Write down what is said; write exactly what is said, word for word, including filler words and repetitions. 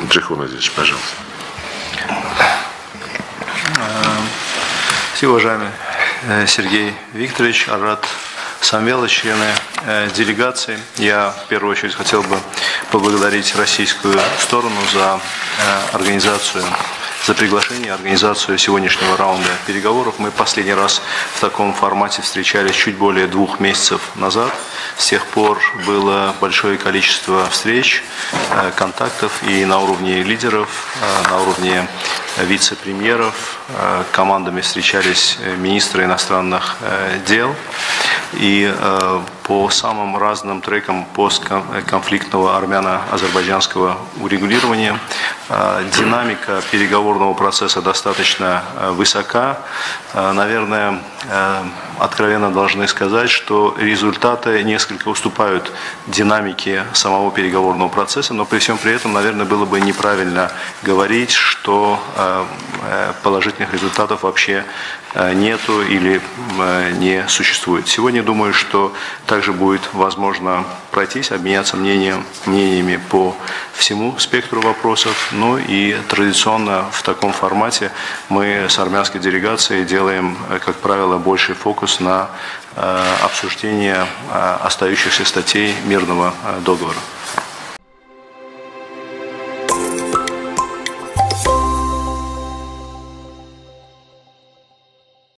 Джейхон Азизович, пожалуйста. Спасибо, уважаемый Сергей Викторович, Арат Самвелович, члены делегации. Я в первую очередь хотел бы поблагодарить российскую сторону за организацию, за приглашение, организацию сегодняшнего раунда переговоров. Мы последний раз в таком формате встречались чуть более двух месяцев назад. С тех пор было большое количество встреч, контактов и на уровне лидеров, на уровне вице-премьеров. Командами встречались министры иностранных дел. И по самым разным трекам постконфликтного армяно-азербайджанского урегулирования динамика переговорного процесса достаточно высока. Наверное, откровенно должны сказать, что результаты несколько уступают динамике самого переговорного процесса, но при всем при этом, наверное, было бы неправильно говорить, что положительных результатов вообще нету или не существует. Сегодня думаю, что также будет возможно пройтись, обменяться мнением, мнениями по всему спектру вопросов. Ну и традиционно в таком формате мы с армянской делегацией делаем, как правило, больший фокус на обсуждение остающихся статей мирного договора.